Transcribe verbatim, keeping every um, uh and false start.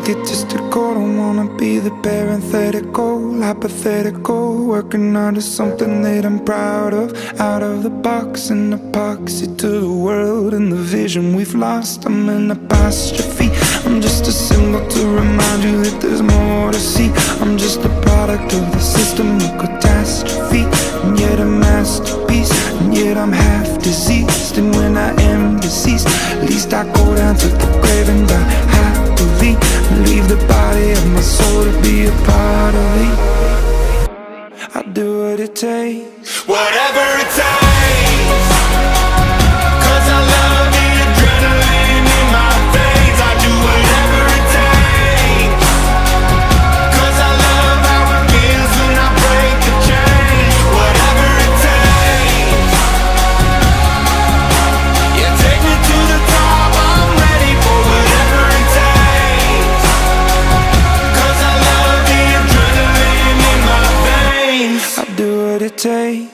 egotistical. Don't wanna be the parenthetical, hypothetical, working hard is something that I'm proud of. Out of the box, an epoxy to the world and the vision we've lost. I'm an apostrophe, I'm just a symbol to remind you that there's more to see. I'm just a product of the system of catastrophe, and yet a masterpiece, and yet I'm half diseased. And when I am deceased, at least I go down to the grave and die happily, and leave the body of my soul to be a part of me. I do what it takes, whatever it takes, 'cause I love the adrenaline in my veins. I do whatever it takes, 'cause I love how it feels when I break the chain. Whatever it takes, yeah, take me to the top, I'm ready for whatever it takes, 'cause I love the adrenaline in my veins. I do what it takes.